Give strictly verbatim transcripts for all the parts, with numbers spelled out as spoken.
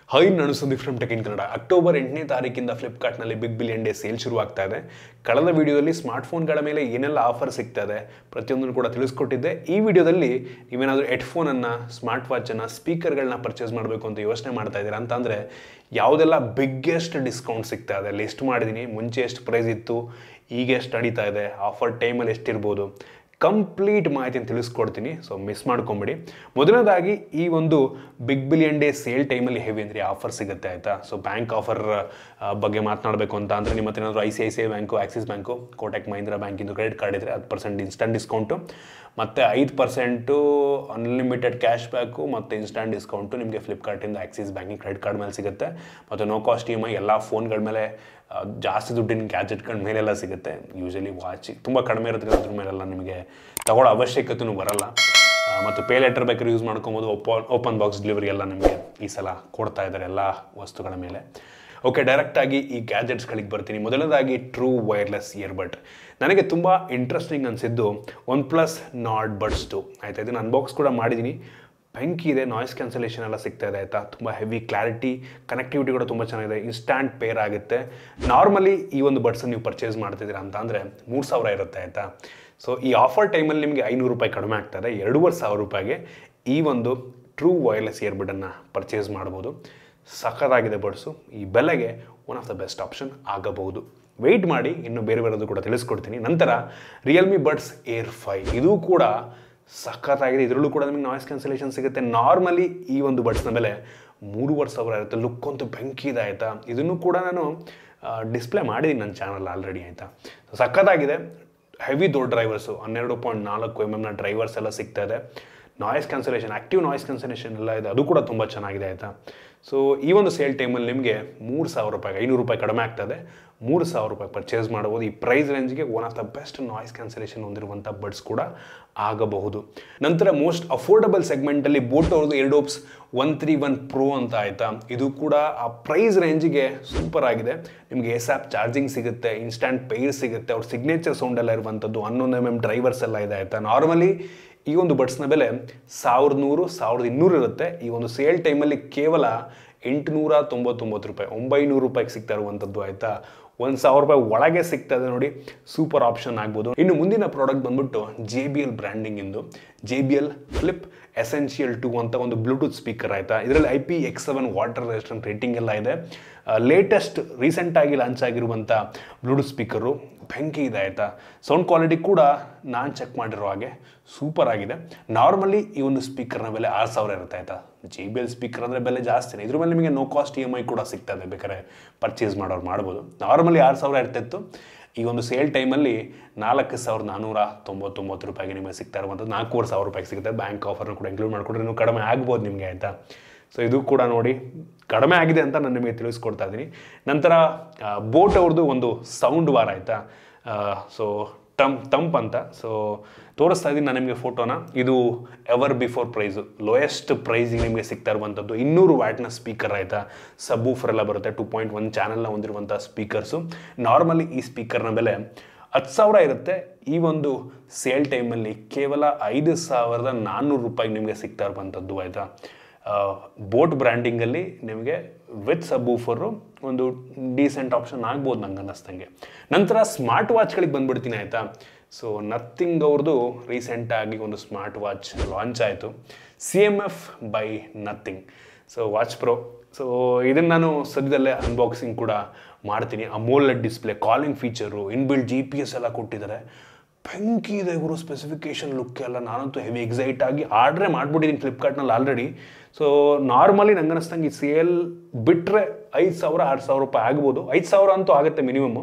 Hi ನಾನು Sandeep from tech in Kannada. October ಎಂಟನೇ ತಾರೀಕಿಂದ ಫ್ಲಿಪ್ಕಾರ್ಟ್ನಲ್ಲಿ ಬಿಗ್ ಬಿಲಿಯನ್ ಡೇ ಸೇಲ್ ಶುರು ಆಗ್ತಾ ಇದೆ. ಕಳೆದ ವಿಡಿಯೋದಲ್ಲಿ ಸ್ಮಾರ್ಟ್ ಫೋನ್ಗಳ ಮೇಲೆ ಏನೆಲ್ಲ ಆಫರ್ ಸಿಗ್ತಾ ಇದೆ ಪ್ರತಿಯೊಂದನ್ನು ಕೂಡ ತಿಳಿಸ್ಕೊಟ್ಟಿದ್ದೆ. ಈ ವಿಡಿಯೋದಲ್ಲಿ ನೀವೇನಾದರೂ ಹೆಡ್ಫೋನನ್ನು, ಸ್ಮಾರ್ಟ್ ವಾಚನ್ನು, ಸ್ಪೀಕರ್ಗಳನ್ನ ಪರ್ಚೇಸ್ ಮಾಡಬೇಕು ಅಂತ ಯೋಚನೆ ಮಾಡ್ತಾ ಇದ್ದೀರಾ ಅಂತ ಅಂದರೆ ಯಾವುದೆಲ್ಲ ಬಿಗ್ಗೆಸ್ಟ್ ಡಿಸ್ಕೌಂಟ್ ಸಿಗ್ತಾ ಇದೆ ಲಿಸ್ಟ್ ಮಾಡಿದ್ದೀನಿ. ಮುಂಚೆ ಎಷ್ಟು ಪ್ರೈಸ್ ಇತ್ತು, ಈಗ ಎಷ್ಟು ನಡೀತಾ ಇದೆ, ಆಫರ್ ಟೈಮಲ್ಲಿ ಎಷ್ಟಿರ್ಬೋದು, ಕಂಪ್ಲೀಟ್ ಮಾಹಿತಿಯನ್ನು ತಿಳಿಸ್ಕೊಡ್ತೀನಿ. ಸೊ ಮಿಸ್ ಮಾಡ್ಕೊಂಬಿಡಿ. ಮೊದಲನೇದಾಗಿ ಈ ಒಂದು ಬಿಗ್ ಬಿಲಿಯನ್ ಡೇ ಸೇಲ್ ಟೈಮಲ್ಲಿ ಹೆವಿ ಅಂದರೆ ಆಫರ್ ಸಿಗುತ್ತೆ ಆಯಿತಾ. ಸೊ ಬ್ಯಾಂಕ್ ಆಫರ್ ಬಗ್ಗೆ ಮಾತನಾಡಬೇಕು ಅಂತ ಅಂದರೆ ನಿಮ್ಮ ಹತ್ರ ಏನಾದರೂ I C I C I bank, Axis bank, Kotak Mahindra ಬ್ಯಾಂಕಿಂದು ಕ್ರೆಡಿಟ್ ಕಾರ್ಡ್ ಇದ್ದರೆ ಹತ್ತು ಪರ್ಸೆಂಟ್ ಇನ್ಸ್ಟಂಟ್ ಡಿಸ್ಕೌಂಟು ಮತ್ತು ಐದು ಪರ್ಸೆಂಟು ಅನ್ಲಿಮಿಟೆಡ್ ಕ್ಯಾಶ್ ಬ್ಯಾಕು ಮತ್ತು ಇನ್ಸ್ಟಂಟ್ ಡಿಸ್ಕೌಂಟು ನಿಮಗೆ ಫ್ಲಿಪ್ಕಾರ್ಟಿಂದ ಆಕ್ಸಿಸ್ ಬ್ಯಾಂಕಿಂಗ್ ಕ್ರೆಡಿಟ್ ಕಾರ್ಡ್ ಮೇಲೆ ಸಿಗುತ್ತೆ. ಮತ್ತು no cost E M I ಎಲ್ಲ ಫೋನ್ಗಳ ಮೇಲೆ ಜಾಸ್ತಿ ದುಡ್ಡಿನ ಗ್ಯಾಜೆಟ್ಗಳ ಮೇಲೆಲ್ಲ ಸಿಗುತ್ತೆ. ಯೂಶಲಿ ವಾಚ್ ತುಂಬ ಕಡಿಮೆ ಇರುತ್ತೆ, ಅದ್ರ ಮೇಲೆಲ್ಲ ನಿಮಗೆ ತಗೊಳ್ಳೋ ಅವಶ್ಯಕತೆಯೂ ಬರಲ್ಲ. ಮತ್ತು ಪೇ ಲೆಟರ್ ಬೇಕಾದ್ರೆ ಯೂಸ್ ಮಾಡ್ಕೊಬೋದು. ಓಪನ್ ಓಪನ್ ಬಾಕ್ಸ್ ಡೆಲಿವರಿ ಎಲ್ಲ ನಿಮಗೆ ಈ ಸಲ ಕೊಡ್ತಾ ಇದ್ದಾರೆ ಎಲ್ಲ ವಸ್ತುಗಳ ಮೇಲೆ. ಓಕೆ, ಡೈರೆಕ್ಟಾಗಿ ಈ ಗ್ಯಾಜೆಟ್ಸ್ಗಳಿಗೆ ಬರ್ತೀನಿ. ಮೊದಲನೇದಾಗಿ ಟ್ರೂ ವೈರ್ಲೆಸ್ ಇಯರ್ಬಡ್. ನನಗೆ ತುಂಬ ಇಂಟ್ರೆಸ್ಟಿಂಗ್ ಅನಿಸಿದ್ದು OnePlus Nord buds two ಆಯಿತಾ. ಇದನ್ನು ಅನ್ಬಾಕ್ಸ್ ಕೂಡ ಮಾಡಿದ್ದೀನಿ. ಬೆಂಕಿ ಇದೆ, ನಾಯ್ಸ್ ಕ್ಯಾನ್ಸಲೇಷನ್ ಎಲ್ಲ ಸಿಗ್ತಾ ಇದೆ ಆಯಿತಾ. ತುಂಬ ಹೆವಿ ಕ್ಲಾರಿಟಿ, ಕನೆಕ್ಟಿವಿಟಿ ಕೂಡ ತುಂಬ ಚೆನ್ನಾಗಿದೆ, ಇನ್ಸ್ಟ್ಯಾಂಟ್ ಪೇರ್ ಆಗುತ್ತೆ. ನಾರ್ಮಲಿ ಈ ಒಂದು ಬಡ್ಸನ್ನು ನೀವು ಪರ್ಚೇಸ್ ಮಾಡ್ತಿದ್ದೀರಾ ಅಂತ ಅಂದರೆ ಮೂರು ಸಾವಿರ ಇರುತ್ತೆ ಆಯಿತಾ. ಸೊ ಈ ಆಫರ್ ಟೈಮಲ್ಲಿ ನಿಮಗೆ ಐನೂರು ರೂಪಾಯಿ ಕಡಿಮೆ ಆಗ್ತದೆ. ಎರಡೂವರೆ ಸಾವಿರ ರೂಪಾಯಿಗೆ ಈ ಒಂದು ಟ್ರೂ ವೈರ್ಲೆಸ್ ಇಯರ್ಬಡನ್ನು ಪರ್ಚೇಸ್ ಮಾಡ್ಬೋದು. ಸಖತ್ತಾಗಿದೆ ಬಡ್ಸು. ಈ ಬೆಲೆಗೆ one of the best option ಆಗಬಹುದು. ವೆಯ್ಟ್ ಮಾಡಿ, ಇನ್ನು ಬೇರೆ ಬೇರೆದು ಕೂಡ ತಿಳಿಸ್ಕೊಡ್ತೀನಿ. ನಂತರ ರಿಯಲ್ಮಿ ಬಡ್ಸ್ ಏರ್ ಫೈ, ಇದು ಕೂಡ ಸಖತ್ತಾಗಿದೆ. ಇದರಲ್ಲೂ ಕೂಡ ನಿಮಗೆ ನಾಯ್ಸ್ ಕ್ಯಾನ್ಸಲೇಷನ್ ಸಿಗುತ್ತೆ. ನಾರ್ಮಲಿ ಈ ಒಂದು ಬಡ್ಸ್ನ ಬೆಲೆ ಮೂರುವರೆ ಸಾವಿರ ಇರುತ್ತೆ. ಲುಕ್ ಅಂತೂ ಬೆಂಕಿ ಇದೆ ಆಯಿತಾ. ಇದನ್ನು ಕೂಡ ನಾನು ಡಿಸ್ಪ್ಲೇ ಮಾಡಿದ್ದೀನಿ ನನ್ನ ಚಾನಲ್ ಆಲ್ರೆಡಿ ಆಯಿತಾ. ಸಖತ್ತಾಗಿದೆ. ಹೆವಿ ದೊಡ್ಡ ಡ್ರೈವರ್ಸು, ಹನ್ನೆರಡು ಪಾಯಿಂಟ್ ನಾಲ್ಕು ಎಮ್ ಎಮ್ನ ಡ್ರೈವರ್ಸ್ ಎಲ್ಲ ಸಿಗ್ತಾ ಇದೆ. Noise cancellation, active noise cancellation ಎಲ್ಲ ಇದೆ, ಅದು ಕೂಡ ತುಂಬ ಚೆನ್ನಾಗಿದೆ ಆಯಿತಾ. ಸೊ ಈ ಒಂದು ಸೇಲ್ ಟೈಮಲ್ಲಿ ನಿಮಗೆ ಮೂರು ಸಾವಿರ ರೂಪಾಯಿಗೆ ಐನೂರು ರೂಪಾಯಿ ಕಡಿಮೆ ಆಗ್ತದೆ. ಮೂರು ಸಾವಿರ ರೂಪಾಯಿ ಪರ್ಚೇಸ್ ಮಾಡ್ಬೋದು. ಈ ಪ್ರೈಸ್ ರೇಂಜ್ಗೆ one of the best noise cancellation ಹೊಂದಿರುವಂಥ ಬಡ್ಸ್ ಕೂಡ ಆಗಬಹುದು. ನಂತರ ಮೋಸ್ಟ್ ಅಫೋರ್ಡಬಲ್ ಸೆಗ್ಮೆಂಟಲ್ಲಿ ಬೋಟ್ ಅವ್ರದ್ದು Airdopes one three one pro ಅಂತ ಆಯಿತಾ. ಇದು ಕೂಡ ಆ ಪ್ರೈಸ್ ರೇಂಜಿಗೆ ಸೂಪರ್ ಆಗಿದೆ. ನಿಮಗೆ ಎಸ್ ಆ್ಯಪ್ ಚಾರ್ಜಿಂಗ್ ಸಿಗುತ್ತೆ, ಇನ್ಸ್ಟ್ಯಾಂಟ್ ಪೇರ್ ಸಿಗುತ್ತೆ, ಅವ್ರ ಸಿಗ್ನೇಚರ್ ಸೌಂಡ್ ಎಲ್ಲ ಇರುವಂಥದ್ದು, ಹನ್ನೊಂದು ಎಮ್ ಎಮ್ ಡ್ರೈವರ್ಸ್ ಎಲ್ಲ ಇದೆ ಆಯಿತಾ. ನಾರ್ಮಲಿ ಈ ಒಂದು ಬಡ್ಸ್ನ ಬೆಲೆ ಸಾವಿರದ ನೂರು ಸಾವಿರದ ಇನ್ನೂರು ಇರುತ್ತೆ. ಈ ಒಂದು ಸೇಲ್ ಟೈಮಲ್ಲಿ ಕೇವಲ ಎಂಟುನೂರ ತೊಂಬತ್ತೊಂಬತ್ತು ರೂಪಾಯಿ, ಒಂಬೈನೂರು ರೂಪಾಯಿಗೆ ಸಿಗ್ತಾ ಇರುವಂಥದ್ದು ಆಯಿತಾ. ಒಂದು ಸಾವಿರ ರೂಪಾಯಿ ಒಳಗೆ ಸಿಗ್ತಾ ಇದೆ ನೋಡಿ, ಸೂಪರ್ ಆಪ್ಷನ್ ಆಗ್ಬೋದು. ಇನ್ನು ಮುಂದಿನ ಪ್ರಾಡಕ್ಟ್ ಬಂದ್ಬಿಟ್ಟು ಜೆ ಬಿ ಎಲ್ ಬ್ರ್ಯಾಂಡಿಂಗ್ ಇಂದು J B L flip essential two ಅಂತ ಒಂದು ಬ್ಲೂಟೂತ್ ಸ್ಪೀಕರ್ ಆಯಿತಾ. ಇದರಲ್ಲಿ I P X seven water resistant rating ಎಲ್ಲ ಇದೆ. ಲೇಟೆಸ್ಟ್ ರೀಸೆಂಟಾಗಿ ಲಾಂಚ್ ಆಗಿರುವಂಥ ಬ್ಲೂಟೂತ್ ಸ್ಪೀಕರು ಬೆಂಕಿ ಇದೆ ಆಯಿತಾ. ಸೌಂಡ್ ಕ್ವಾಲಿಟಿ ಕೂಡ ನಾನು ಚೆಕ್ ಮಾಡಿರೋ ಹಾಗೆ ಸೂಪರ್ ಆಗಿದೆ. ನಾರ್ಮಲಿ ಈ ಒಂದು ಸ್ಪೀಕರ್ನ ಬೆಲೆ ಆರು ಸಾವಿರ ಇರುತ್ತೆ ಆಯಿತಾ. ಜೆ ಬಿ ಎಲ್ ಸ್ಪೀಕರ್ ಅಂದರೆ ಬೆಲೆ ಜಾಸ್ತಿನೇ. ಇದ್ರ ಮೇಲೆ ನಿಮಗೆ no cost E M I ಕೂಡ ಸಿಗ್ತದೆ, ಬೇಕಾದ್ರೆ ಪರ್ಚೇಸ್ ಮಾಡೋರು ಮಾಡ್ಬೋದು. ನಾರ್ಮಲಿ ಆರು ಸಾವಿರ ಇರ್ತಿತ್ತು. ಈ ಒಂದು ಸೇಲ್ ಟೈಮಲ್ಲಿ ನಾಲ್ಕು ಸಾವಿರದ ನಾನ್ನೂರ ತೊಂಬತ್ತೊಂಬತ್ತು ರೂಪಾಯಿಗೆ ನಿಮಗೆ ಸಿಗ್ತಾ ಇರುವಂಥದ್ದು ನಾಲ್ಕೂವರೆ ಸಾವಿರ ರೂಪಾಯಿಗೆ ಸಿಗುತ್ತೆ. ಬ್ಯಾಂಕ್ ಆಫರ್ನ ಕೂಡ ಇನ್ಕ್ಲೂಡ್ ಮಾಡಿಕೊಂಡ್ರೆ ಇನ್ನೂ ಕಡಿಮೆ ಆಗ್ಬೋದು ನಿಮಗೆ ಆಯಿತಾ. ಸೊ ಇದು ಕೂಡ ನೋಡಿ ಕಡಿಮೆ ಆಗಿದೆ ಅಂತ ನಾನು ನಿಮಗೆ ತಿಳಿಸ್ಕೊಡ್ತಾ ಇದ್ದೀನಿ. ನಂತರ ಬೋಟ್ ಅವ್ರದ್ದು ಒಂದು ಸೌಂಡ್ ಬಾರ್ ಆಯಿತಾ. ಸೊ ಟಮ್ ಟಂಪ್ ಅಂತ ಸೊ ತೋರಿಸ್ತಾ ಇದ್ದೀನಿ ನಾನು ನಿಮಗೆ ಫೋಟೋನ. ಇದು ಎವರ್ ಬಿಫೋರ್ ಪ್ರೈಸು, ಲೋಯೆಸ್ಟ್ ಪ್ರೈಸಿಗೆ ನಿಮಗೆ ಸಿಗ್ತಾ ಇರುವಂಥದ್ದು ಇನ್ನೂರು ವ್ಯಾಟ್ನ ಸ್ಪೀಕರ್ ಆಯಿತಾ. ಸಬ್ ಊಫರ್ ಎಲ್ಲ ಬರುತ್ತೆ, ಟು ಪಾಯಿಂಟ್ ಒನ್ ಚಾನಲ್ನ ಹೊಂದಿರುವಂಥ ಸ್ಪೀಕರ್ಸು. ನಾರ್ಮಲಿ ಈ ಸ್ಪೀಕರ್ನ ಬೆಲೆ ಹತ್ತು ಸಾವಿರ ಇರುತ್ತೆ. ಈ ಒಂದು ಸೇಲ್ ಟೈಮಲ್ಲಿ ಕೇವಲ ಐದು ಸಾವಿರದ ನಾನ್ನೂರು ರೂಪಾಯಿಗೆ ನಿಮಗೆ ಸಿಗ್ತಾ ಇರುವಂಥದ್ದು ಆಯಿತಾ. ಬೋಟ್ ಬ್ರ್ಯಾಂಡಿಂಗಲ್ಲಿ ನಿಮಗೆ ವಿತ್ ಸಬ್ ಊಫರು ಒಂದು ಡೀಸೆಂಟ್ ಆಪ್ಷನ್ ಆಗ್ಬೋದು ನಂಗೆ ಅನ್ನಿಸ್ದಂಗೆ. ನಂತರ ಸ್ಮಾರ್ಟ್ ವಾಚ್ಗಳಿಗೆ ಬಂದುಬಿಡ್ತೀನಿ ಆಯಿತಾ. ಸೊ ನಥಿಂಗ್ ಅವ್ರದ್ದು ರೀಸೆಂಟಾಗಿ ಒಂದು ಸ್ಮಾರ್ಟ್ ವಾಚ್ ಲಾಂಚ್ ಆಯಿತು, C M F by Nothing. So watch pro. So ಇದನ್ನು ನಾನು ಸದ್ಯದಲ್ಲೇ ಅನ್ಬಾಕ್ಸಿಂಗ್ ಕೂಡ ಮಾಡ್ತೀನಿ. AMOLED display, calling feature, inbuilt G P S ಎಲ್ಲ ಕೊಟ್ಟಿದ್ದಾರೆ. ಬೆಂಕಿ ಇದೆ ಗುರು, ಸ್ಪೆಸಿಫಿಕೇಶನ್ ಲುಕ್ ಎಲ್ಲ. ನಾನಂತೂ ಹೆವಿ ಎಕ್ಸೈಟ್ ಆಗಿ ಆರ್ಡ್ರೇ ಮಾಡಿಬಿಟ್ಟಿದ್ದೀನಿ ಫ್ಲಿಪ್ಕಾರ್ಟ್ನಲ್ಲಿ ಆಲ್ರೆಡಿ. ಸೊ ನಾರ್ಮಲಿ ನಂಗೆ ಅನ್ನಿಸ್ದಂಗೆ ಈ ಸೇಲ್ ಬಿಟ್ಟರೆ ಐದು ಸಾವಿರ ಆರು ಸಾವಿರ ರೂಪಾಯಿ ಆಗ್ಬೋದು. ಐದು ಸಾವಿರ ಅಂತೂ ಆಗುತ್ತೆ ಮಿನಿಮಮ್ಮು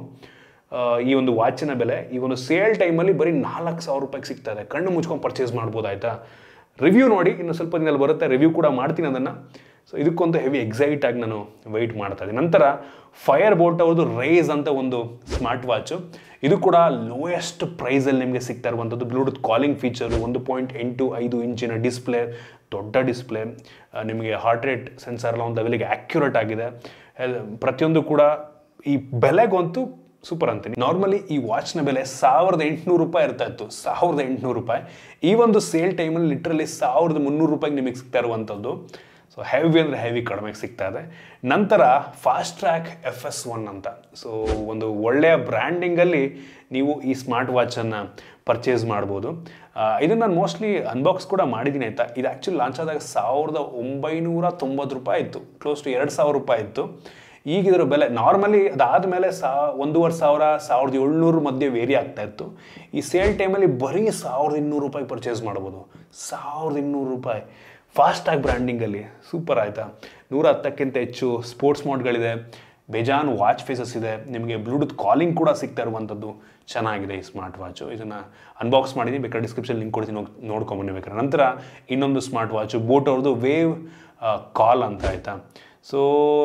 ಈ ಒಂದು ವಾಚಿನ ಬೆಲೆ. ಈ ಒಂದು ಸೇಲ್ ಟೈಮಲ್ಲಿ ಬರೀ ನಾಲ್ಕು ಸಾವಿರ ರೂಪಾಯಿಗೆ ಸಿಗ್ತಾ ಇದೆ. ಕಣ್ಣು ಮುಚ್ಕೊಂಡು ಪರ್ಚೇಸ್ ಮಾಡ್ಬೋದು ಆಯಿತಾ. ರಿವ್ಯೂ ನೋಡಿ, ಇನ್ನು ಸ್ವಲ್ಪ ದಿನದಲ್ಲಿ ಬರುತ್ತೆ, ರಿವ್ಯೂ ಕೂಡ ಮಾಡ್ತೀನಿ ಅದನ್ನು. ಸೊ ಇದಕ್ಕೊಂದು ಹೆವಿ ಎಕ್ಸೈಟ್ ಆಗಿ ನಾನು ವೆಯ್ಟ್ ಮಾಡ್ತಾ ಇದ್ದೀನಿ. ನಂತರ ಫೈರ್ ಬೋಟ್ ಅವ್ರದ್ದು ರೈಸ್ ಅಂತ ಒಂದು ಸ್ಮಾರ್ಟ್ ವಾಚು. ಇದು ಕೂಡ ಲೋಯೆಸ್ಟ್ ಪ್ರೈಸಲ್ಲಿ ನಿಮಗೆ ಸಿಗ್ತಾ ಇರುವಂಥದ್ದು. ಬ್ಲೂಟೂತ್ ಕಾಲಿಂಗ್ ಫೀಚರು, ಒಂದು ಪಾಯಿಂಟ್ ಎಂಟು ಐದು ಇಂಚಿನ ಡಿಸ್ಪ್ಲೇ, ದೊಡ್ಡ ಡಿಸ್ಪ್ಲೇ, ನಿಮಗೆ ಹಾರ್ಟ್ ರೇಟ್ ಸೆನ್ಸರ್ ಎಲ್ಲ ಒಂದು ಲೆವೆಲ್ಗೆ ಆ್ಯಕ್ಯುರೇಟ್ ಆಗಿದೆ. ಪ್ರತಿಯೊಂದು ಕೂಡ ಈ ಬೆಲೆಗಂತೂ ಸೂಪರ್ ಅಂತೀನಿ. ನಾರ್ಮಲಿ ಈ ವಾಚ್ನ ಬೆಲೆ ಸಾವಿರದ ಎಂಟುನೂರು ರೂಪಾಯಿ ಇರ್ತಾ ಇತ್ತು, ಸಾವಿರದ ಎಂಟುನೂರು ರೂಪಾಯಿ. ಈ ಒಂದು ಸೇಲ್ ಟೈಮಲ್ಲಿ ಲಿಟ್ರಲಿ ಸಾವಿರದ ಮುನ್ನೂರು ರೂಪಾಯಿಗೆ ನಿಮಗೆ ಸಿಗ್ತಾ ಇರುವಂಥದ್ದು. ಸೊ ಹೆವಿ ಅಂದರೆ ಹೆವಿ ಕಡಿಮೆಗೆ ಸಿಗ್ತಾ ಇದೆ. ನಂತರ Fastrack F S one ಅಂತ, ಸೊ ಒಂದು ಒಳ್ಳೆಯ ಬ್ರ್ಯಾಂಡಿಂಗಲ್ಲಿ ನೀವು ಈ ಸ್ಮಾರ್ಟ್ ವಾಚನ್ನು ಪರ್ಚೇಸ್ ಮಾಡ್ಬೋದು. ಇದನ್ನು ನಾನು ಮೋಸ್ಟ್ಲಿ ಅನ್ಬಾಕ್ಸ್ ಕೂಡ ಮಾಡಿದ್ದೀನಿ ಆಯಿತಾ. ಇದು ಆ್ಯಕ್ಚುಲಿ ಲಾಂಚ್ ಆದಾಗ ಸಾವಿರದ ಒಂಬೈನೂರ ತೊಂಬತ್ತು ರೂಪಾಯಿ ಇತ್ತು, ಕ್ಲೋಸ್ ಟು ಎರಡು ಸಾವಿರ ರೂಪಾಯಿ ಇತ್ತು. ಈಗ ಇದರ ಬೆಲೆ ನಾರ್ಮಲಿ ಅದಾದಮೇಲೆ ಸಾ ಒಂದೂವರೆ ಸಾವಿರ ಸಾವಿರದ ಏಳ್ನೂರು ಮಧ್ಯೆ ವೇರಿ ಆಗ್ತಾ ಇತ್ತು. ಈ ಸೇಲ್ ಟೈಮಲ್ಲಿ ಬರೀ ಸಾವಿರದ ಇನ್ನೂರು ರೂಪಾಯಿ ಪರ್ಚೇಸ್ ಮಾಡ್ಬೋದು. ಸಾವಿರದ ಇನ್ನೂರು ರೂಪಾಯಿ ಫಾಸ್ಟಾಗಿ ಬ್ರ್ಯಾಂಡಿಂಗಲ್ಲಿ ಸೂಪರ್ ಆಯಿತಾ. ನೂರ ಹತ್ತಕ್ಕಿಂತ ಹೆಚ್ಚು ಸ್ಪೋರ್ಟ್ಸ್ ಮೋಡ್ಗಳಿದೆ, ಬೇಜಾನ್ ವಾಚ್ ಫೇಸಸ್ ಇದೆ, ನಿಮಗೆ ಬ್ಲೂಟೂತ್ ಕಾಲಿಂಗ್ ಕೂಡ ಸಿಗ್ತಾ ಇರುವಂಥದ್ದು. ಚೆನ್ನಾಗಿದೆ ಈ ಸ್ಮಾರ್ಟ್ ವಾಚು. ಇದನ್ನು ಅನ್ಬಾಕ್ಸ್ ಮಾಡಿದ್ದೀನಿ, ಬೇಕಾದ್ರೆ ಡಿಸ್ಕ್ರಿಪ್ಷನ್ ಲಿಂಕ್ ಕೊಡ್ತೀನಿ, ಹೋಗಿ ನೋಡ್ಕೊಂಬನ್ನಿ ಬೇಕಾದ್ರೆ. ನಂತರ ಇನ್ನೊಂದು ಸ್ಮಾರ್ಟ್ ವಾಚು ಬೋಟ್ ಅವ್ರದ್ದು ವೇವ್ ಕಾಲ್ ಅಂತ ಆಯಿತಾ. ಸೊ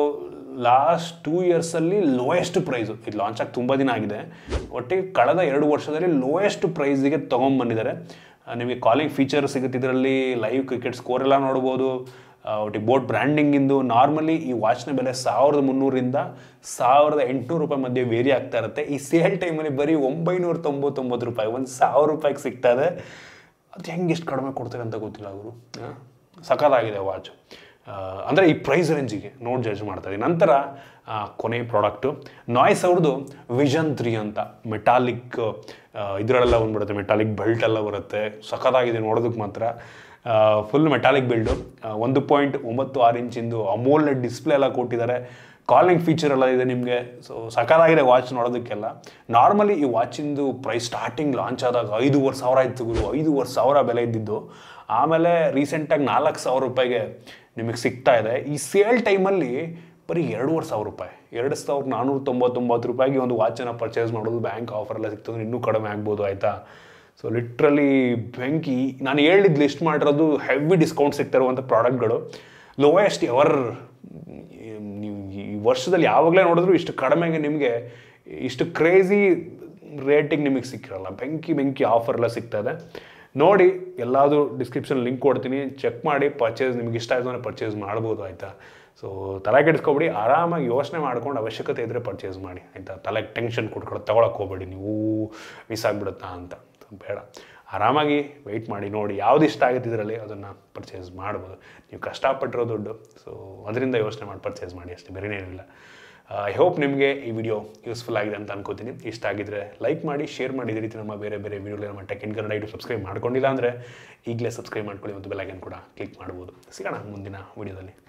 ಲಾಸ್ಟ್ ಟೂ ಇಯರ್ಸಲ್ಲಿ ಲೋಯೆಸ್ಟ್ ಪ್ರೈಸು, ಇದು ಲಾಂಚ್ ಆಗಿ ತುಂಬ ದಿನ ಆಗಿದೆ, ಒಟ್ಟಿಗೆ ಕಳೆದ ಎರಡು ವರ್ಷದಲ್ಲಿ ಲೋಯೆಸ್ಟ್ ಪ್ರೈಸಿಗೆ ತೊಗೊಂಬಂದಿದ್ದಾರೆ. ನಿಮಗೆ ಕಾಲಿಂಗ್ ಫೀಚರ್ ಸಿಗುತ್ತೆ ಇದರಲ್ಲಿ, ಲೈವ್ ಕ್ರಿಕೆಟ್ ಸ್ಕೋರ್ ಎಲ್ಲ ನೋಡ್ಬೋದು. ಒಟ್ಟಿಗೆ ಬೋಟ್ ಬ್ರ್ಯಾಂಡಿಂಗಿಂದು ನಾರ್ಮಲಿ ಈ ವಾಚ್ನ ಬೆಲೆ ಸಾವಿರದ ಮುನ್ನೂರಿಂದ ಸಾವಿರದ ಎಂಟುನೂರು ರೂಪಾಯಿ ಮಧ್ಯೆ ವೇರಿ ಆಗ್ತಾ ಇರುತ್ತೆ. ಈ ಸೇಲ್ ಟೈಮಲ್ಲಿ ಬರೀ ಒಂಬೈನೂರ ತೊಂಬತ್ತೊಂಬತ್ತು ರೂಪಾಯಿ, ಒಂದು ಸಾವಿರ ರೂಪಾಯಿಗೆ ಸಿಗ್ತಾ ಇದೆ. ಅದು ಹೆಂಗೆ ಎಷ್ಟು ಕಡಿಮೆ ಕೊಡ್ತಾರೆ ಅಂತ ಗೊತ್ತಿಲ್ಲ ಅವರು. ಸಖತ್ತಾಗಿದೆ ವಾಚು, ಅಂದರೆ ಈ ಪ್ರೈಸ್ ರೇಂಜಿಗೆ ನೋಡಿ ಜಡ್ಜ್ ಮಾಡ್ತಾ ಇದ್ದೀನಿ. ನಂತರ ಕೊನೆ ಪ್ರಾಡಕ್ಟು ನಾಯ್ಸ್ ಅವ್ರದ್ದು ವಿಷನ್ ತ್ರೀ ಅಂತ, ಮೆಟಾಲಿಕ್ ಇದರಲ್ಲೆಲ್ಲ ಬಂದ್ಬಿಡುತ್ತೆ, ಮೆಟಾಲಿಕ್ ಬೆಲ್ಟ್ ಎಲ್ಲ ಬರುತ್ತೆ. ಸಖತ್ತಾಗಿದೆ ನೋಡೋದಕ್ಕೆ ಮಾತ್ರ. ಫುಲ್ ಮೆಟಾಲಿಕ್ ಬಿಲ್ಡು, ಒಂದು ಪಾಯಿಂಟ್ ಒಂಬತ್ತು ಆರು ಇಂಚಿಂದು ಅಮೋಲೆಡ್ ಡಿಸ್ಪ್ಲೇ ಎಲ್ಲ ಕೊಟ್ಟಿದ್ದಾರೆ. ಕಾಲಿಂಗ್ ಫೀಚರ್ ಎಲ್ಲ ಇದೆ ನಿಮಗೆ. ಸೊ ಸಖತ್ತಾಗಿದೆ ವಾಚ್ ನೋಡೋದಕ್ಕೆಲ್ಲ. ನಾರ್ಮಲಿ ಈ ವಾಚಿಂದು ಪ್ರೈಸ್ ಸ್ಟಾರ್ಟಿಂಗ್ ಲಾಂಚ್ ಆದಾಗ ಐದೂವರೆ ಸಾವಿರ ಇತ್ತು ಗುರು, ಐದೂವರೆ ಸಾವಿರ ಬೆಲೆ ಇದ್ದಿದ್ದು. ಆಮೇಲೆ ರೀಸೆಂಟಾಗಿ ನಾಲ್ಕು ಸಾವಿರ ರೂಪಾಯಿಗೆ ನಿಮಗೆ ಸಿಗ್ತಾ ಇದೆ. ಈ ಸೇಲ್ ಟೈಮಲ್ಲಿ ಬರೀ ಎರಡೂವರೆ ಸಾವಿರ ರೂಪಾಯಿ, ಎರಡು ಸಾವಿರದ ನಾನ್ನೂರ ತೊಂಬತ್ತೊಂಬತ್ತು ರೂಪಾಯಿಗೆ ಒಂದು ವಾಚನ್ನು ಪರ್ಚೇಸ್ ಮಾಡೋದು. ಬ್ಯಾಂಕ್ ಆಫರೆಲ್ಲ ಸಿಗ್ತದೆ, ಇನ್ನೂ ಕಡಿಮೆ ಆಗ್ಬೋದು ಆಯಿತಾ. ಸೊ ಲಿಟ್ರಲಿ ಬೆಂಕಿ. ನಾನು ಹೇಳಿದ್ದು ಲಿಸ್ಟ್ ಮಾಡಿರೋದು ಹೆವಿ ಡಿಸ್ಕೌಂಟ್ ಸಿಗ್ತಾ ಇರುವಂಥ ಪ್ರಾಡಕ್ಟ್ಗಳು. ಲೋಯೆಸ್ಟ್ ಎವರ್, ನೀವು ಈ ವರ್ಷದಲ್ಲಿ ಯಾವಾಗಲೇ ನೋಡಿದ್ರು ಇಷ್ಟು ಕಡಿಮೆಗೆ ನಿಮಗೆ ಇಷ್ಟು ಕ್ರೇಜಿ ರೇಟಿಗೆ ನಿಮಗೆ ಸಿಕ್ಕಿರಲ್ಲ. ಬೆಂಕಿ ಬೆಂಕಿ ಆಫರ್ ಎಲ್ಲ ಸಿಗ್ತದೆ. ನೋಡಿ, ಎಲ್ಲಾದರೂ ಡಿಸ್ಕ್ರಿಪ್ಷನ್ ಲಿಂಕ್ ಕೊಡ್ತೀನಿ, ಚೆಕ್ ಮಾಡಿ ಪರ್ಚೇಸ್. ನಿಮ್ಗೆ ಇಷ್ಟ ಆಯಿತು ಅಂದರೆ ಪರ್ಚೇಸ್ ಮಾಡ್ಬೋದು ಆಯಿತಾ. ಸೊ ತಲೆ ಕೆಡಿಸ್ಕೊಬೇಡಿ, ಆರಾಮಾಗಿ ಯೋಚನೆ ಮಾಡ್ಕೊಂಡು ಅವಶ್ಯಕತೆ ಇದ್ದರೆ ಪರ್ಚೇಸ್ ಮಾಡಿ ಆಯಿತಾ. ತಲೆಗೆ ಟೆನ್ಷನ್ ಕೊಟ್ಕೊಳ್ಳೋ ತೊಗೊಳಕ್ಕೆ ಹೋಗಬೇಡಿ, ನೀವು ಮಿಸ್ ಆಗಿಬಿಡುತ್ತಾ ಅಂತ. ಬೇಡ, ಆರಾಮಾಗಿ ವೆಯ್ಟ್ ಮಾಡಿ, ನೋಡಿ ಯಾವ್ದು ಇಷ್ಟ ಆಗುತ್ತೆ ಇದರಲ್ಲಿ ಅದನ್ನು ಪರ್ಚೇಸ್ ಮಾಡ್ಬೋದು. ನೀವು ಕಷ್ಟಪಟ್ಟಿರೋ ದುಡ್ಡು, ಸೊ ಅದರಿಂದ ಯೋಚನೆ ಮಾಡಿ ಪರ್ಚೇಸ್ ಮಾಡಿ ಅಷ್ಟೇ, ಬೇರೆನೇನಿಲ್ಲ. ಐ ಹೋಪ್ ನಿಮಗೆ ಈ ವಿಡಿಯೋ ಯೂಸ್ಫುಲ್ ಆಗಿದೆ ಅಂತ ಅನ್ಕೋತೀನಿ. ಇಷ್ಟ ಆಗಿದ್ರೆ ಲೈಕ್ ಮಾಡಿ, ಶೇರ್ ಮಾಡಿ. ಇದೇ ರೀತಿ ನಮ್ಮ ಬೇರೆ ಬೇರೆ ವಿಡಿಯೋಲಿ ನಮ್ಮ tech in Kannada YouTube subscribe ಮಾಡ್ಕೊಂಡಿಲ್ಲ ಅಂದರೆ ಈಗಲೇ ಸಬ್ಸ್ಕ್ರೈಬ್ ಮಾಡ್ಕೊಳ್ಳಿ ಮತ್ತು ಬೆಲ್ ಐಕಾನ್ ಕೂಡ ಕ್ಲಿಕ್ ಮಾಡ್ಬೋದು. ಸಿಗೋಣ ಮುಂದಿನ ವಿಡಿಯೋದಲ್ಲಿ.